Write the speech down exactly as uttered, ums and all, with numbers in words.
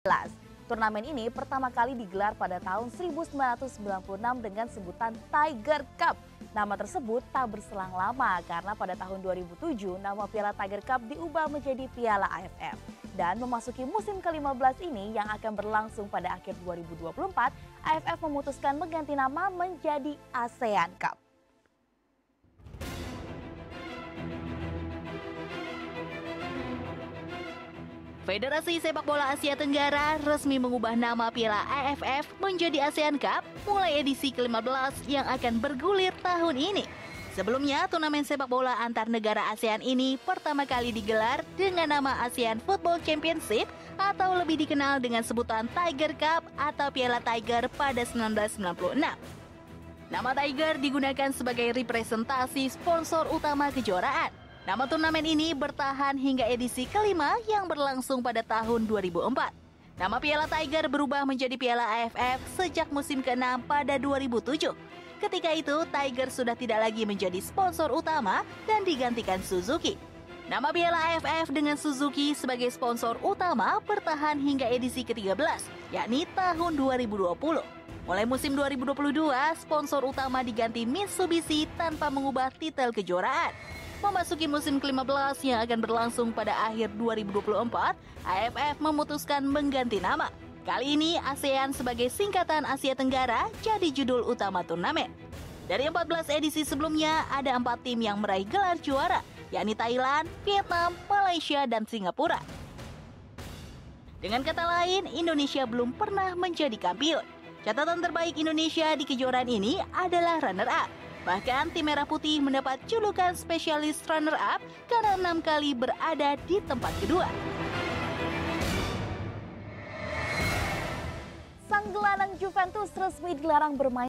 Turnamen ini pertama kali digelar pada tahun seribu sembilan ratus sembilan puluh enam dengan sebutan Tiger Cup. Nama tersebut tak berselang lama karena pada tahun dua ribu tujuh nama Piala Tiger Cup diubah menjadi Piala A F F. Dan memasuki musim ke lima belas ini yang akan berlangsung pada akhir dua ribu dua puluh empat, A F F memutuskan mengganti nama menjadi ASEAN Cup. Federasi Sepak Bola Asia Tenggara resmi mengubah nama Piala A F F menjadi ASEAN Cup mulai edisi ke lima belas yang akan bergulir tahun ini. Sebelumnya, turnamen sepak bola antar negara ASEAN ini pertama kali digelar dengan nama ASEAN Football Championship atau lebih dikenal dengan sebutan Tiger Cup atau Piala Tiger pada seribu sembilan ratus sembilan puluh enam. Nama Tiger digunakan sebagai representasi sponsor utama kejuaraan. Nama turnamen ini bertahan hingga edisi kelima yang berlangsung pada tahun dua ribu empat. Nama Piala Tiger berubah menjadi Piala A F F sejak musim keenam pada dua ribu tujuh. Ketika itu, Tiger sudah tidak lagi menjadi sponsor utama dan digantikan Suzuki. Nama Piala A F F dengan Suzuki sebagai sponsor utama bertahan hingga edisi ke tiga belas, yakni tahun dua ribu dua puluh. Mulai musim dua ribu dua puluh dua, sponsor utama diganti Mitsubishi tanpa mengubah titel kejuaraan. Memasuki musim ke lima belas yang akan berlangsung pada akhir dua ribu dua puluh empat, A F F memutuskan mengganti nama. Kali ini ASEAN sebagai singkatan Asia Tenggara jadi judul utama turnamen. Dari empat belas edisi sebelumnya, ada empat tim yang meraih gelar juara, yakni Thailand, Vietnam, Malaysia, dan Singapura. Dengan kata lain, Indonesia belum pernah menjadi kampiun. Catatan terbaik Indonesia di kejuaraan ini adalah runner-up. Bahkan tim Merah Putih mendapat julukan spesialis runner-up karena enam kali berada di tempat kedua. Sang gelandang Juventus resmi dilarang bermain